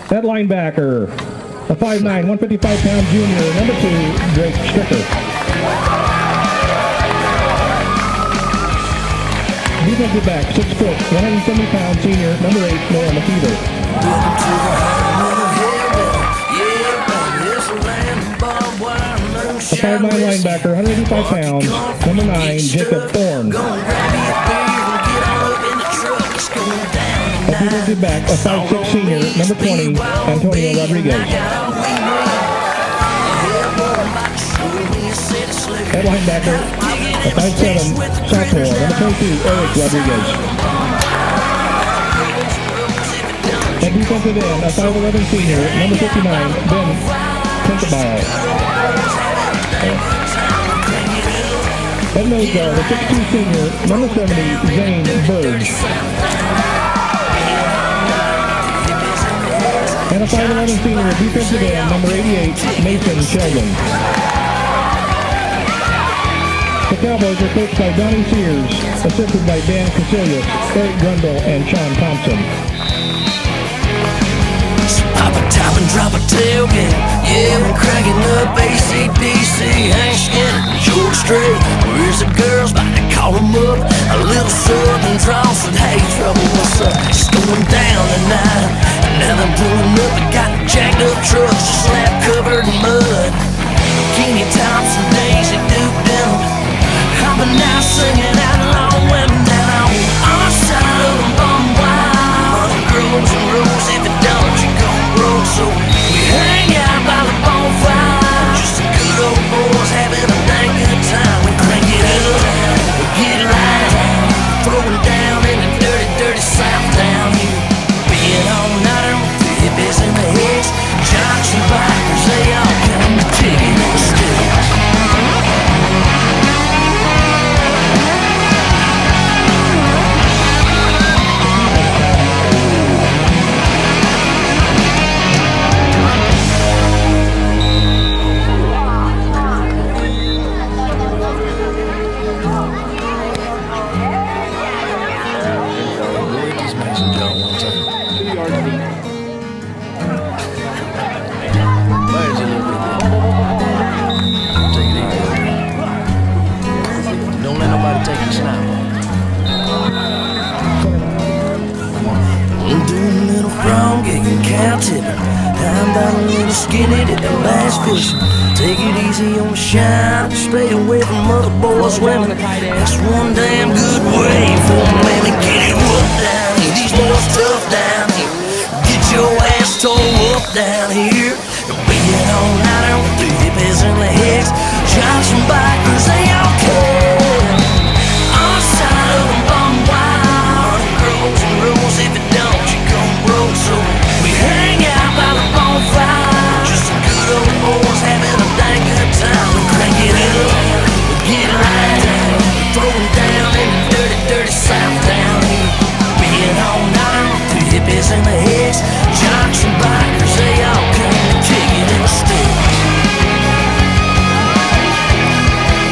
At linebacker, a 5'9", 155-pound junior, number 2, Drake Stricker. Defensive back, 6 foot, 170-pound senior, number 8, Noah McKeever. A 5'9" linebacker, 185 pounds, number 9, Jacob Thorne. A defensive back, a 5'6" senior, number 20, Antonio Rodriguez. At linebacker, a 5'7" sophomore, number 22, Eric Rodriguez. At defensive end, a 5'11" senior, number 59, Ben Pintabile. At nose guard, a 6'2" senior, number 70, Zane Burge. And a 5'11" senior, defensive end, number 88, Nathan Sheldon. The Cowboys are coached by Donnie Sears, assisted by Dan Casillas, Eric Grundle, and Sean Thompson. Pop a top and drop a tailgate. Yeah, we're cracking up AC/DC. Ain't skinning George Strait. Where's the girls? About to call them up. A little southern draw said, hey, trouble, what's up? It's going down tonight. And now they're pulling up and got jacked up trucks, slap covered in mud. Kenny Thompson, Daisy Duke Denham, hopping out, singing out along women down on our side of the bum wild. Grows and rolls, if it don't, you gon' roll. So we hang out by the bonfire, just some good old boys having a dang good time. We crank it up, we get light, throwing down in the dirty, dirty South down here. Being all-nighter with the hippies and the hicks, jocks and bikers, they all come to ticket on stills. Take it easy on the shine, stay away from other boys' women. That's one damn good way for a man to get it rough down here. These boys tough down here. Get your ass tore up down here. Being all nighter with the hippies and the hicks, jocks and bikers, they all care. Our side of the bum wild, it grows and rolls. If it don't, you gon' roll. So we hang out by the bonfire, just some good old boys having a dang good time. We crank it up, we get light, throwing down in the dirty, dirty South down here. Being all night with the hippies and the hicks, jocks and bikers, they all come to kick it in the sticks.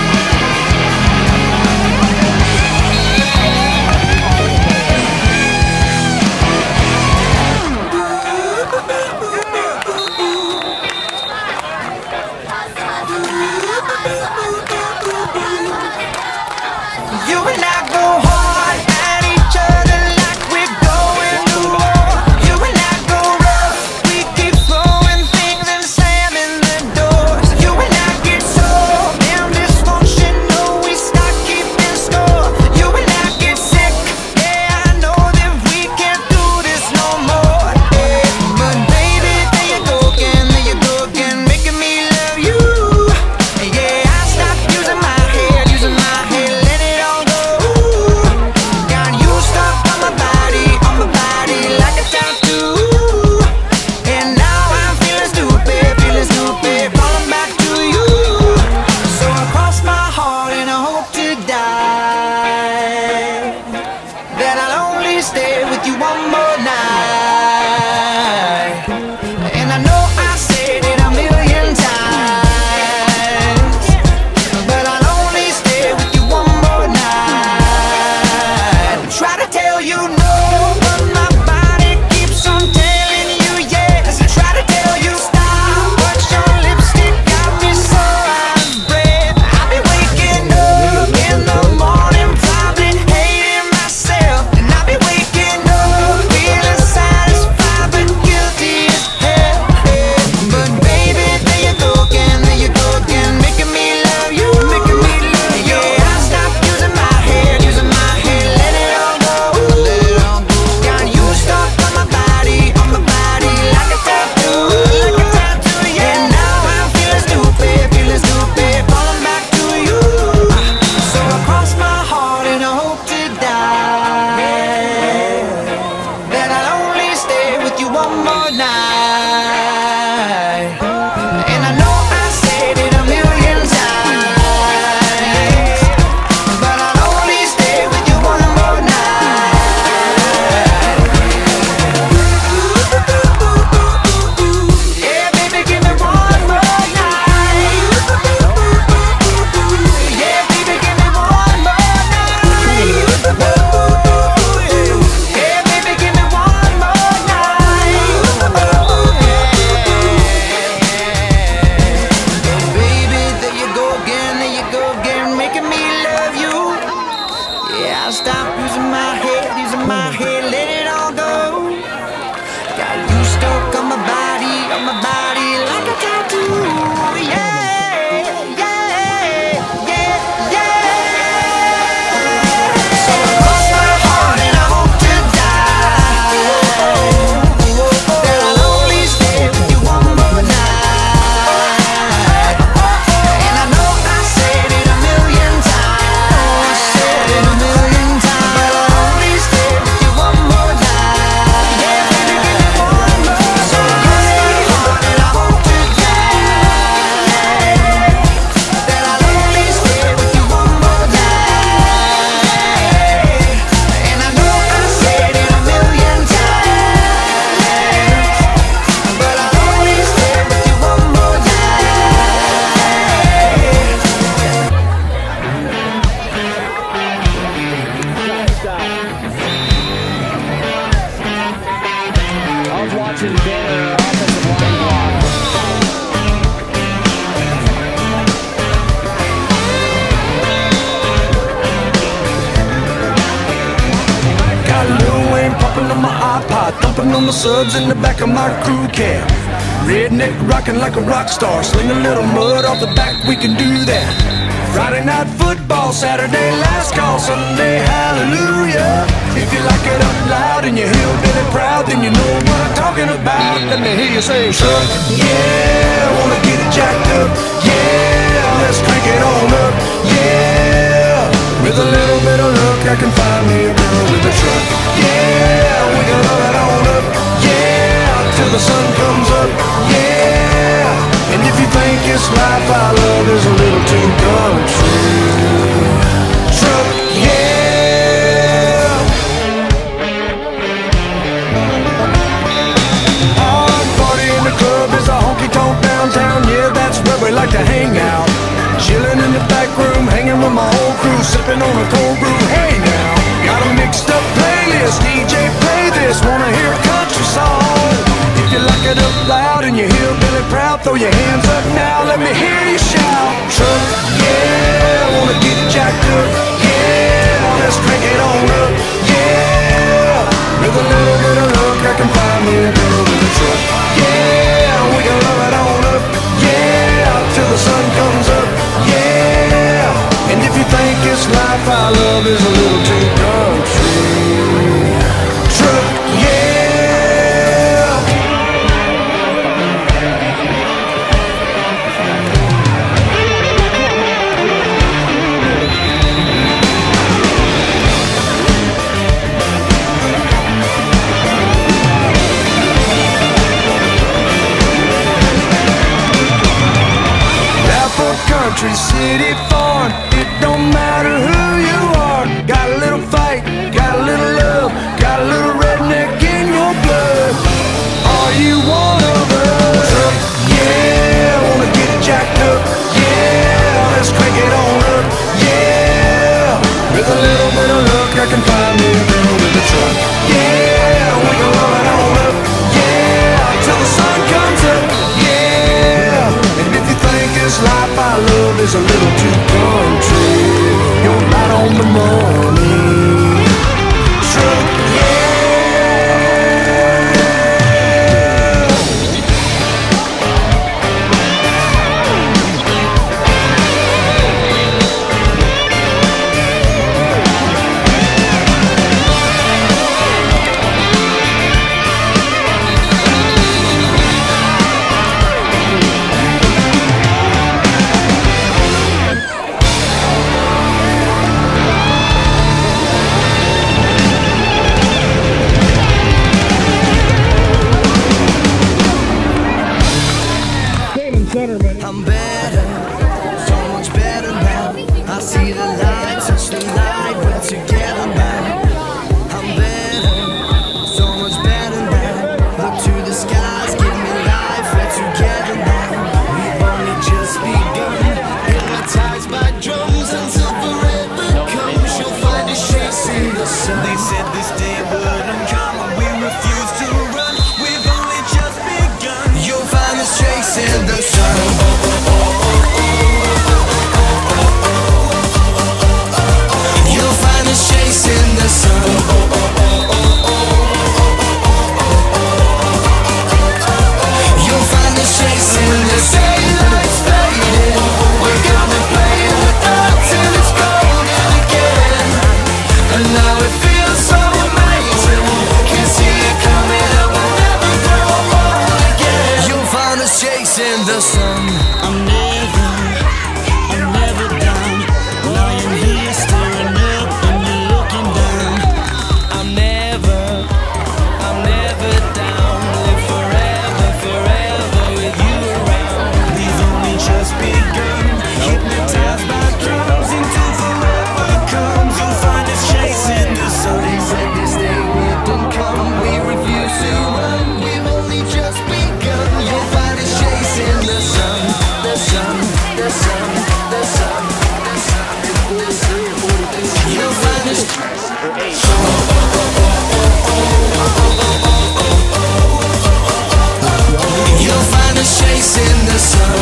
more night. And I know I said it a million times, but I'll only stay with you one more night. Yeah, baby, give me one more night. Yeah, baby, give me one more night. Yeah, baby, give me one more night. Baby, there you go again, making me love you. Yeah, I'll stop using my head, let it all go. Got you stuck on my body like a tattoo. Yeah, yeah, yeah, yeah. So cross my heart and I hope to die that I'll only stay with you one more night. And I know I said it a million times, but I'll only stay with you one more night. Yeah, baby, give me one more. So cross my heart and I hope to die that I'll only stay with you one more night. And I know I said it a million times, but I'll only stay with you one more I was watching their offensive line block. Got Lil Wayne popping on my iPod, thumping on the subs in the back of my crew cab. Redneck rocking like a rock star, sling a little mud off the back, we can do that. Friday night football, Saturday last call, Sunday hallelujah. If you like it up loud and you're hillbilly proud, then you know what I'm talking about. Let me hear you say, truck, yeah, wanna get it jacked up, yeah, let's crank it on up, yeah. With a little bit of luck, I can find me a girl with a truck, yeah, we can love it on up, yeah, till the sun comes up, yeah. And if you think this life I love is a little too country, truck, yeah. Hard party in the club is a honky-tonk downtown, yeah, that's where we like to hang out. Chilling in the back room, hanging with my whole crew, sipping on a cold brew, hey now. Got a mixed up playlist, DJ play this, wanna hear a country song. If you like it up loud and you're hillbilly proud, throw your hands up now, let me hear you shout. Truck, yeah, wanna get it jacked up, yeah, let's crank it on up, yeah. With a little bit of luck, I can find me a girl with a truck, yeah, we can love it on up, yeah, till the sun comes up, yeah. And if you think this life I love is a little too country, truck, yeah. Country, city, farm, it don't matter who you are. Got a little fight, got a little love, got a little redneck in your blood. Are you one of us? Yeah, wanna get it jacked up, yeah, let's crank it on up, yeah. With a little bit of luck, I can find me a girl with a truck, yeah, we can love it on up, yeah, till the sun comes up, yeah. And if you think this life I love is a little too country, you're right on the money. Truck, yeah. I'm better, so much better now. I see the light, touch the light, we're together now. I'm better, so much better now. Look to the skies, give me life, we're together now. We've only just begun, hypnotized by drums until forever comes. You'll find us chasing the sun. They said this day wouldn't come, but we refuse to run. We've only just begun. You'll find us chasing the sun. You'll find us chasing the sun. You'll find us chasing the sun. Daylight's fading. We're gonna play in the dark till it's golden again. And now it feels so amazing. Can see it coming and we'll never grow old again. You'll find us chasing the sun. I'm never done. Lying here staring up and you're looking down. I'm never down. Live forever, forever with you around. We've only just begun. Hypnotized by drums until forever comes. You'll find us chasing the sun. They said this day wouldn't come. We refuse to run. We've only just begun. You'll find us chasing the sun. The sun, the sun, the sun, the sun, the sun. You'll find us. You'll find us chasing the sun.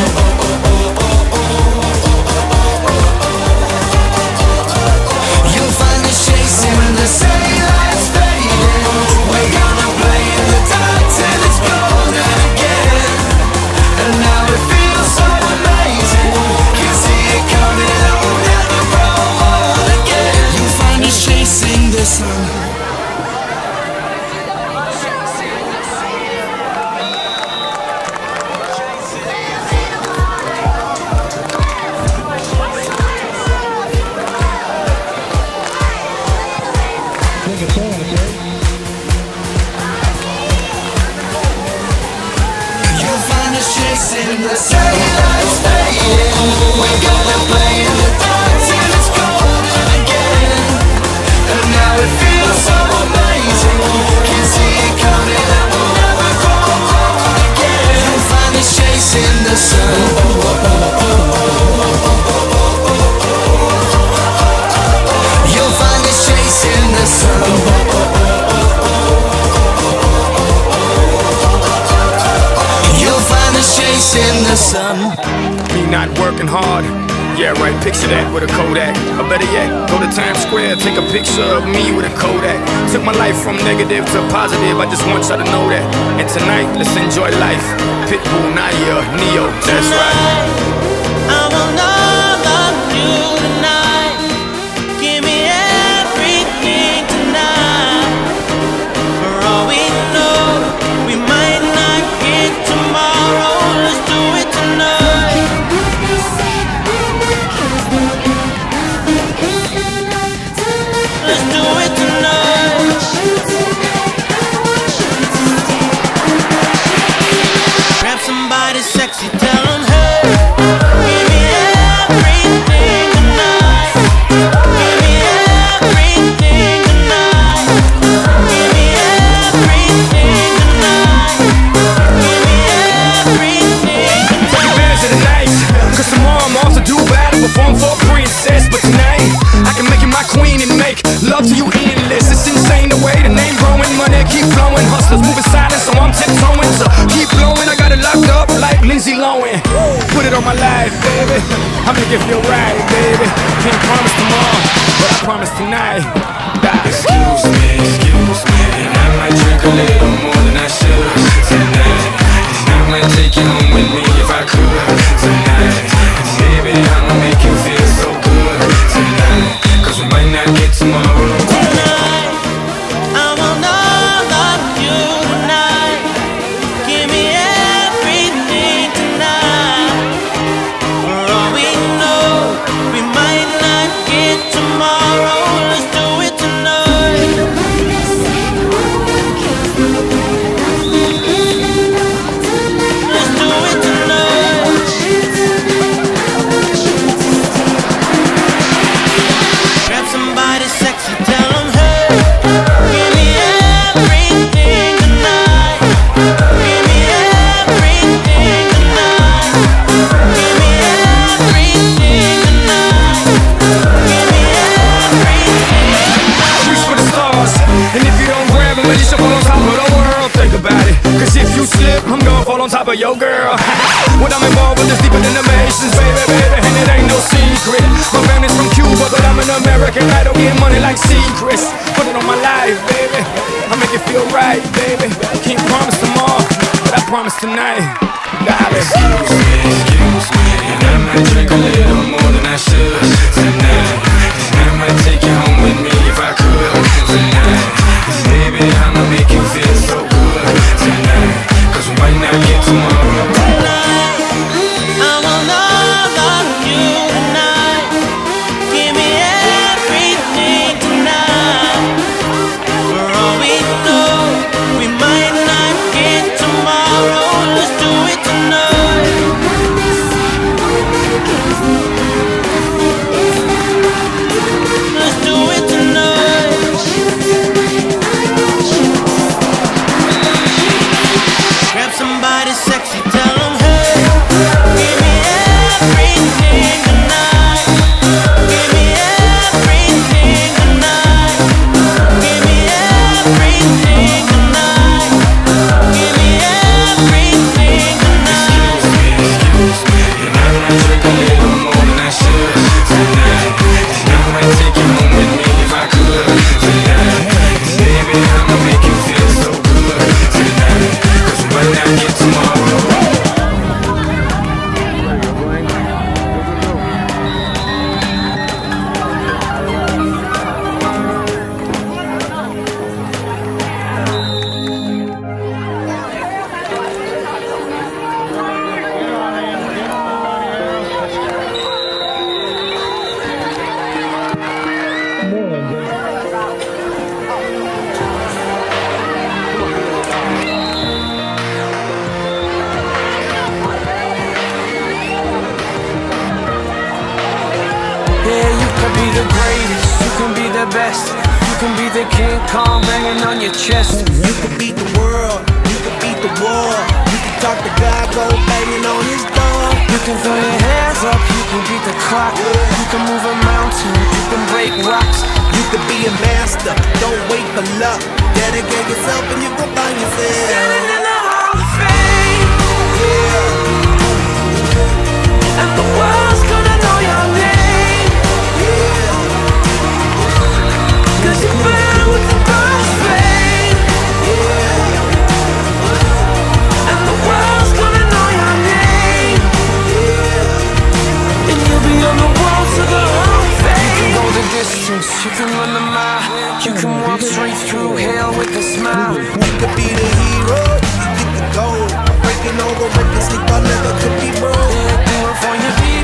You'll find us chasing the sun. Daylight's fading. We're gonna play in the dark till it's golden again. And now it feels so amazing. Can see it coming and we'll never grow old again. You'll find us chasing the sun. Take a song, sir. You'll find us chasing the sun. Daylight's fading. We're gonna play in the dark till it's golden again. And now it feels so amazing. Can see it coming and we'll never grow old again. You'll find us chasing the sun. You'll find us chasing the sun. You'll find us chasing the sun. Me not working hard. Yeah, right, picture that with a Kodak. Or better yet, go to Times Square, take a picture of me with a Kodak. Took my life from negative to positive, I just want y'all to know that. And tonight, let's enjoy life. Pitbull, Naya, Neo, that's right. I will not love you tonight. Give me everything tonight. For all we know, we might not get tomorrow. Let's do it tonight. Let's do it tonight. Grab somebody sexy, tell them hey. Give me everything tonight. Give me everything tonight. Give me everything tonight. Give me everything Take tonight. advantage of the night, cause tomorrow I'm off to do battle, perform for a princess. But tonight, I can make you my queen and make love to you endless. It's insane the way the name growing, money keep flowing. Hustlers moving silent, so I'm tiptoeing to keep blowing. I got it locked up like Lindsay Lohan. Put it on my life, baby. I'm gonna give you a ride, baby. Can't promise tomorrow, but I promise tonight. Excuse me, and I might drink a little more than I should tonight. And I might take you home with me if I could tonight. And baby, I'ma make you feel so good tonight. Cause we might not get tomorrow. Tonight, I will not love you tonight. Give me everything tonight. For all we know, we might not get tomorrow. Let's do it tonight. top of your girl. What I'm involved with is deeper than the Masons, baby, baby, and it ain't no secret. My family's from Cuba, but I'm an American idol, getting money like secrets. Put it on my life, baby, I make it feel right, baby. Can't promise tomorrow, but I promise tonight, darling. Excuse me, and I might drink a little more than I should tonight. I might take you home with me if I could tonight. Baby, I'ma make you feel so good tonight, 'cause we might not get tomorrow. Tonight, I will love on you tonight. Give me everything tonight. For all we know, we might not get tomorrow. Let's do it tonight. Let's do it tonight. Grab somebody sexy, tell them, hey, give me everything tonight. Give me everything tonight. Give me everything tonight. Give me everything tonight. Excuse me, and I might drink a little more than I should tonight. And I might take you home with me if I could tonight. Baby, I'ma make you feel so good tonight, 'cause we might not get tomorrow. Yeah, you can be the greatest, you can be the best, you can be the King Kong banging on your chest. You can beat the world, you can beat the war. You can talk to God, go banging on his door. You can throw your hands up, you can beat the clock. You can move a mountain, you can break rocks. You can be a master, don't wait for luck. Dedicate yourself and you gon' find yourself. Standing in the Hall of Fame, and the world's gonna know your name. 'Cause you burn with the best flame, and the world's gonna know your name. And you'll be on the wall to the Hall of Fame. You can go the distance, you can run the mile. You can walk straight through hell with a smile. You could be the hero, you can get the gold. Breaking over, breaking sleep, I never could be broke. Yeah, do it for your people.